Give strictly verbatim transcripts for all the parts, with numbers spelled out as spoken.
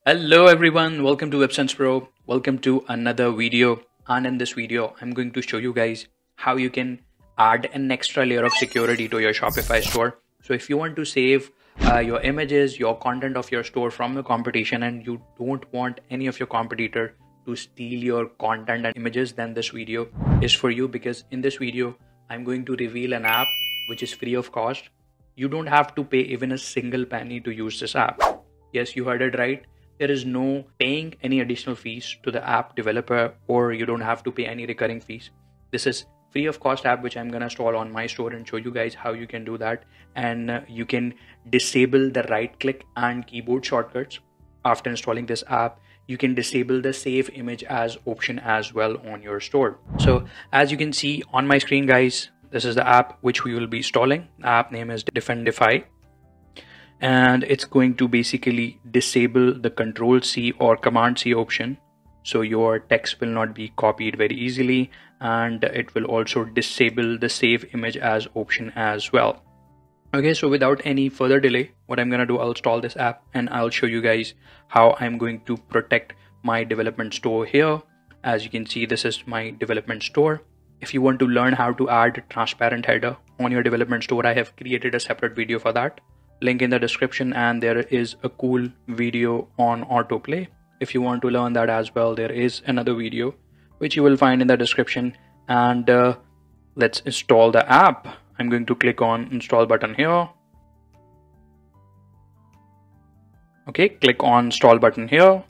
Hello everyone, welcome to WebSensePro. Welcome to another video, and in this video I'm going to show you guys how you can add an extra layer of security to your Shopify store. So if you want to save uh, your images, your content of your store from the competition, and you don't want any of your competitor to steal your content and images, then this video is for you, because in this video I'm going to reveal an app which is free of cost. You don't have to pay even a single penny to use this app. Yes, you heard it right. There is no paying any additional fees to the app developer, or you don't have to pay any recurring fees. This is free of cost app which I'm gonna install on my store and show you guys how you can do that. And uh, you can disable the right click and keyboard shortcuts after installing this app. You can disable the save image as option as well on your store. So as you can see on my screen, guys, this is the app which we will be installing. The app name is Defendify. And it's going to basically disable the Control C or Command C option, so your text will not be copied very easily, and it will also disable the save image as option as well. Okay, so without any further delay, what I'm gonna do, I'll install this app and I'll show you guys how I'm going to protect my development store here. As you can see, this is my development store. If you want to learn how to add transparent header on your development store, I have created a separate video for that. Link in the description, and there is a cool video on autoplay. If you want to learn that as well, there is another video which you will find in the description. And uh, let's install the app. I'm going to click on install button here. Okay, click on install button here.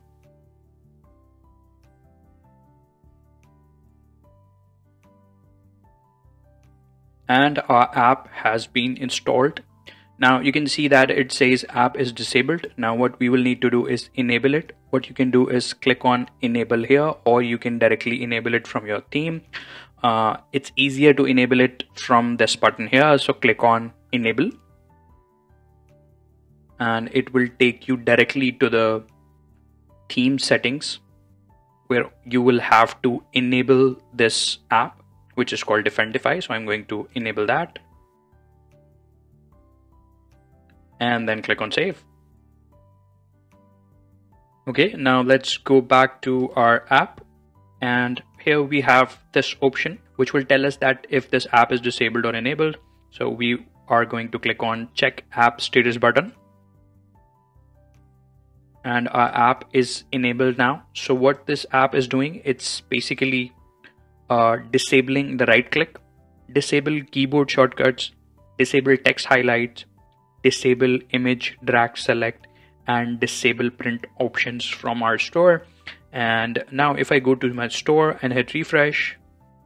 And our app has been installed. Now you can see that it says app is disabled. Now what we will need to do is enable it. What you can do is click on enable here, or you can directly enable it from your theme. Uh, it's easier to enable it from this button here. So click on enable, and it will take you directly to the theme settings, where you will have to enable this app, which is called Defendify. So I'm going to enable that. And then click on save. Okay, now let's go back to our app, and here we have this option which will tell us that if this app is disabled or enabled. So we are going to click on check app status button, and our app is enabled now. So what this app is doing, it's basically uh, disabling the right click, disable keyboard shortcuts, disable text highlights, disable image drag select, and disable print options from our store. And now if I go to my store and hit refresh,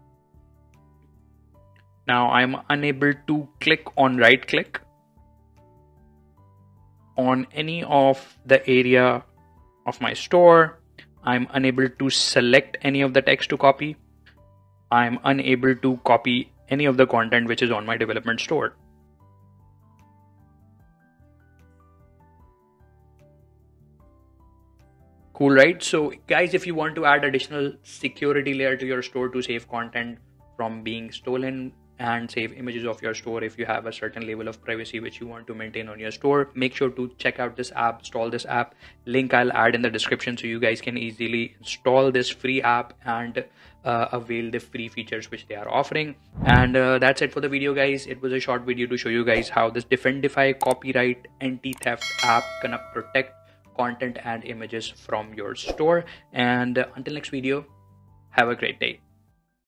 now I'm unable to click on right click on any of the area of my store. I'm unable to select any of the text to copy. I'm unable to copy any of the content which is on my development store. Cool, right? So guys, if you want to add additional security layer to your store to save content from being stolen and save images of your store, if you have a certain level of privacy which you want to maintain on your store, make sure to check out this app, install this app. Link I'll add in the description, so you guys can easily install this free app and uh, avail the free features which they are offering. And uh, that's it for the video, guys. It was a short video to show you guys how this Defendify copyright anti-theft app gonna protect content and images from your store. And uh, until next video, have a great day.